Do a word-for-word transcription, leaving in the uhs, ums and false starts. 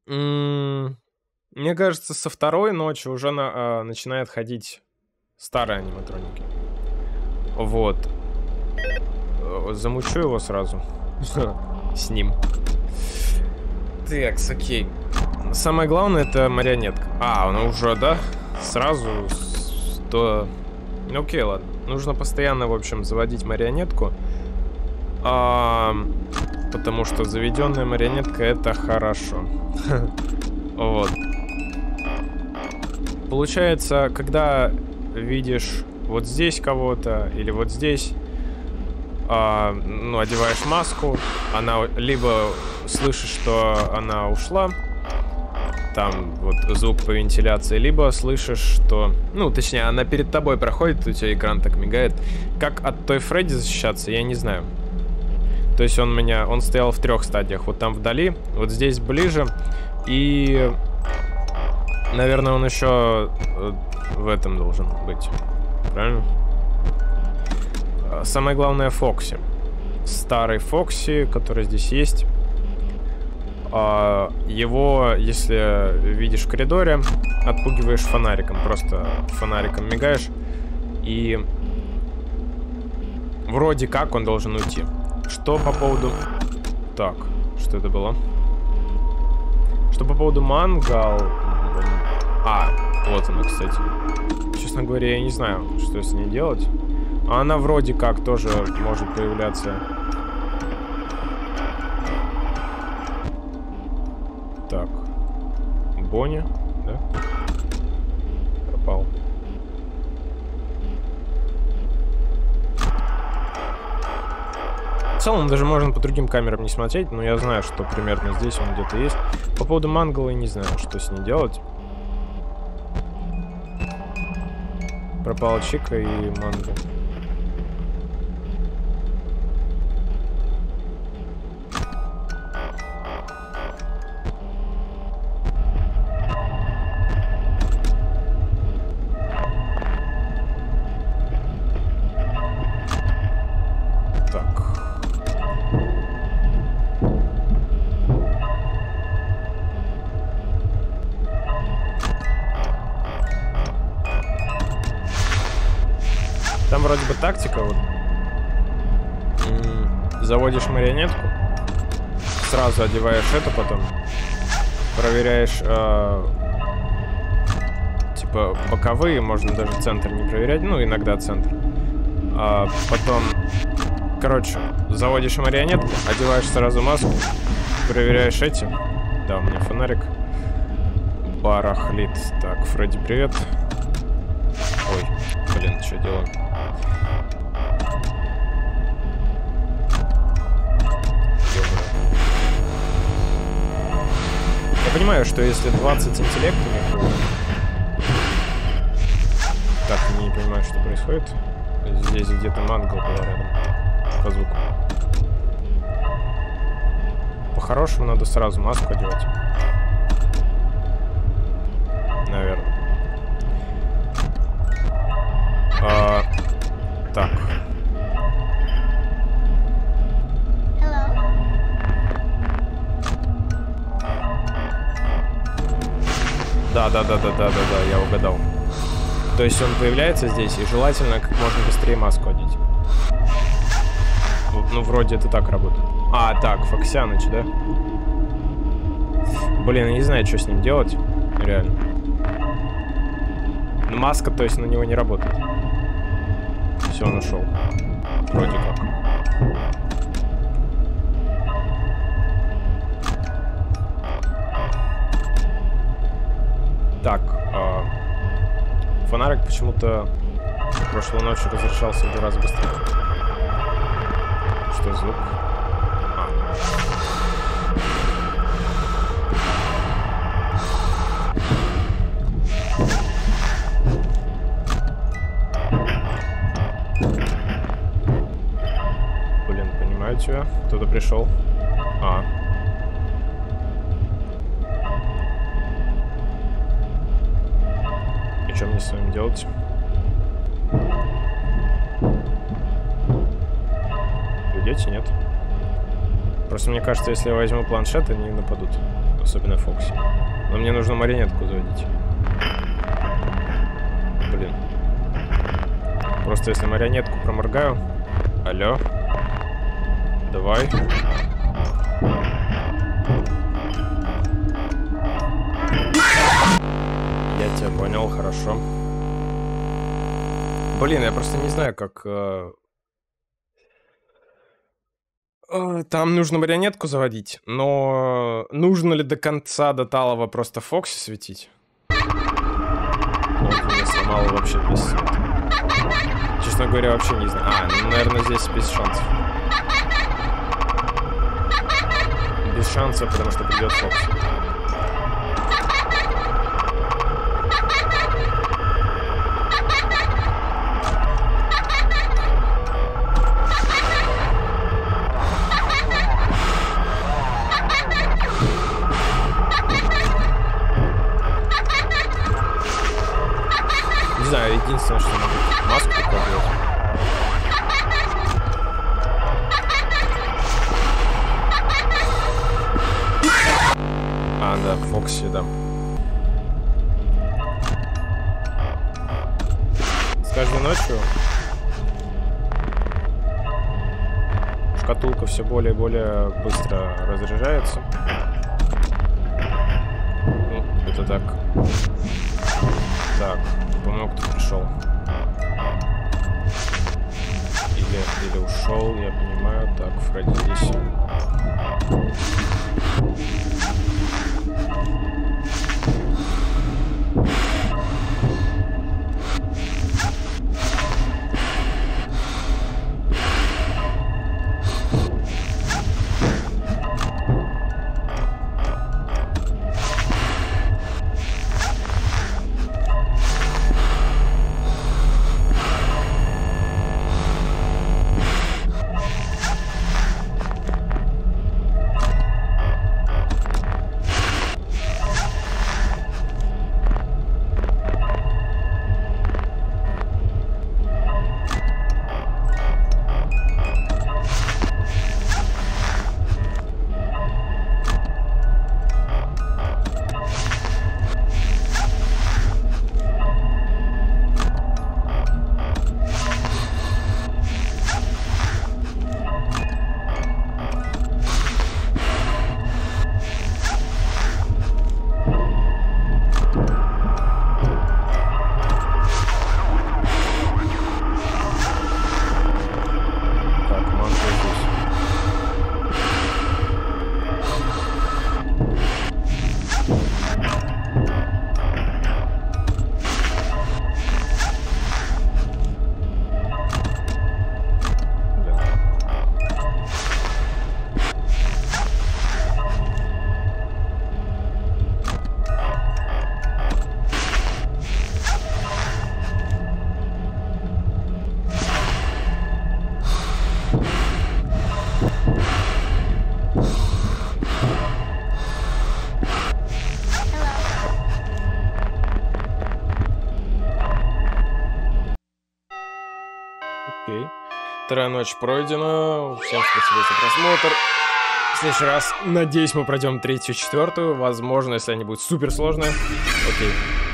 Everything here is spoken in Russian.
М, Мне кажется, со второй ночи уже на- а, начинает ходить старые аниматроники. Вот. Э, Замучу его сразу. С ним. Так, окей. Самое главное — это марионетка. А, она уже, да? Сразу сто... Ну, окей, ладно. Нужно постоянно, в общем, заводить марионетку. А, потому что заведенная марионетка — это хорошо. Вот. Получается, когда видишь вот здесь кого-то или вот здесь, а, ну, одеваешь маску, она либо слышишь, что она ушла, там вот звук по вентиляции, либо слышишь, что... Ну, точнее, она перед тобой проходит, у тебя экран так мигает. Как от той Фредди защищаться, я не знаю. То есть он меня... Он стоял в трех стадиях. Вот там вдали, вот здесь ближе. И... Наверное, он еще в этом должен быть. Правильно? Самое главное — Фокси. Старый Фокси, который здесь есть. Его, если видишь в коридоре, отпугиваешь фонариком. Просто фонариком мигаешь. И вроде как он должен уйти. Что по поводу... Так, что это было? Что по поводу мангал... А, вот она, кстати. Честно говоря, я не знаю, что с ней делать. А она вроде как тоже может появляться. Так. Бонни, да? Пропал. В целом даже можно по другим камерам не смотреть, но я знаю, что примерно здесь он где-то есть. По поводу мангала я не знаю, что с ней делать. Пропала Чика и Мангал. Там вроде бы тактика вот. Заводишь марионетку, сразу одеваешь это, потом проверяешь э, типа боковые, можно даже центр не проверять, ну иногда центр. А потом, короче, заводишь марионетку, одеваешь сразу маску, проверяешь эти. Да, у меня фонарик барахлит. Так, Фредди, привет. Ой, блин, что делаю? Я понимаю, что если двадцать интеллекта у них... Так, не понимаю, что происходит. Здесь где-то мангал был рядом. По звуку. По-хорошему надо сразу маску одевать. Наверное. А, так. Да, да, да, да, да, да, да, я угадал. То есть он появляется здесь, и желательно как можно быстрее маску одеть. Ну, вроде это так работает. А, так, Фоксяныч, да? Блин, я не знаю, что с ним делать. Реально. Но маска, то есть, на него не работает. Все, он ушел. Вроде как. Так, э, фонарик почему-то прошлой ночью разрешался в два раза быстрее. Что звук? А. Блин, понимаю тебя. Кто-то пришел. А. Что мне с вами делать? Идете, нет? Просто мне кажется, если я возьму планшет, они нападут. Особенно Фокси. Но мне нужно марионетку заводить. Блин. Просто если марионетку проморгаю... Алло. Давай. Я тебя понял, хорошо. Блин, я просто не знаю, как... Э... Э, там нужно марионетку заводить, но нужно ли до конца, до талого просто Фокси светить? Вот меня сломало вообще без света. Честно говоря, вообще не знаю. А, ну, наверное, здесь без шансов. Без шансов, потому что придет Фокси. Не знаю, единственное, что могу маску попробовать. А, да, Фокси, да. С каждой ночью шкатулка все более и более быстро разряжается. Ну, это так. Так, по-моему, кто пришел. Или, или ушел, я понимаю. Так, Фредди здесь. Окей. Вторая ночь пройдена. Всем спасибо за просмотр. В следующий раз, надеюсь, мы пройдем третью, четвертую. Возможно, если они будут супер сложные. Окей.